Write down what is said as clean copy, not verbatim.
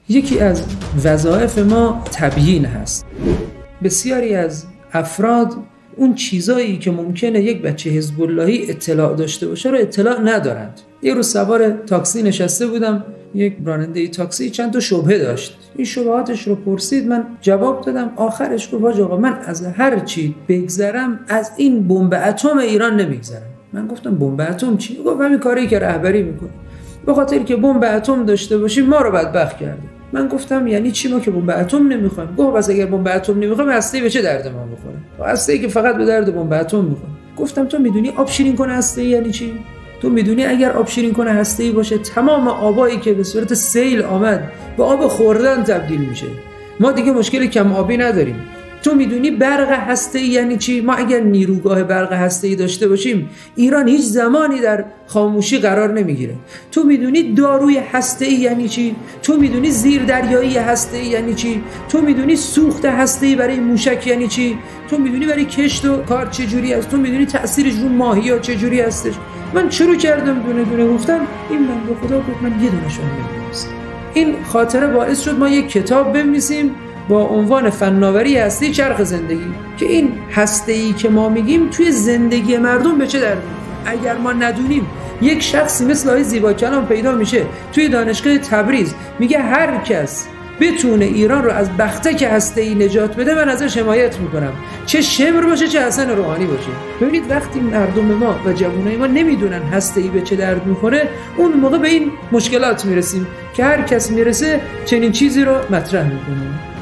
یکی از وظایف ما تبیین هست. بسیاری از افراد اون چیزایی که ممکنه یک بچه حزب اللهی اطلاع داشته باشه رو اطلاع ندارند. یه روز سوار تاکسی نشسته بودم، یک راننده تاکسی چند تا شبهه داشت. این شبهاتش رو پرسید، من جواب دادم. آخرش گفت حاج آقا، من از هر چی بگذرم از این بمب اتم ایران نمیگذرم. من گفتم بمب اتم چی؟ گفت همین کاری که رهبری میکنه، به خاطر که بمب اتم داشته باشیم ما رو بدبخت کرده. من گفتم یعنی چی ما که بمب اتم نمیخوایم؟ گفت پس اگر بمب اتم نمیخوایم هسته‌ای به چه درد ما میخوره؟ هسته‌ای که فقط به درد بمب اتم میخوره. گفتم تو میدونی آب شیرین کنه هسته‌ای یعنی چی؟ تو میدونی اگر آب شیرین کنه هسته‌ای باشه تمام آبایی که به صورت سیل آمد به آب خوردن تبدیل میشه. ما دیگه مشکل کم آبی نداریم. تو میدونی برق هسته‌ای یعنی چی؟ ما اگر نیروگاه برق هسته‌ای داشته باشیم ایران هیچ زمانی در خاموشی قرار نمیگیره. تو میدونی داروی هسته‌ای یعنی چی؟ تو میدونی زیردریایی هسته‌ای یعنی چی؟ تو میدونی سوخت هسته‌ای برای موشک یعنی چی؟ تو میدونی برای کشت و کار چه جوری است؟ تو میدونی تأثیرش رو ماهی‌ها چه جوری هستش؟ من شروع کردم دونه دونه گفتم. این بنده خدا گفت من یه دونه‌شو نمی‌دونستم. این خاطره باعث شد ما یک کتاب بنویسیم با عنوان فناوری هستی چرخ زندگی، که این هسته‌ای که ما میگیم توی زندگی مردم به چه درد می‌خوره. اگر ما ندونیم یک شخصی مثل آقای زیباکلام پیدا میشه توی دانشگاه تبریز میگه هر کس بتونه ایران رو از بختک هسته‌ای نجات بده من ازش حمایت میکنم، چه شمر باشه چه حسن روحانی باشه. ببینید وقتی مردم ما و جوانای ما نمیدونن هسته‌ای به چه درد میخوره، اون موقع به این مشکلات میرسیم که هر کس میرسه چنین چیزی رو مطرح میکنه.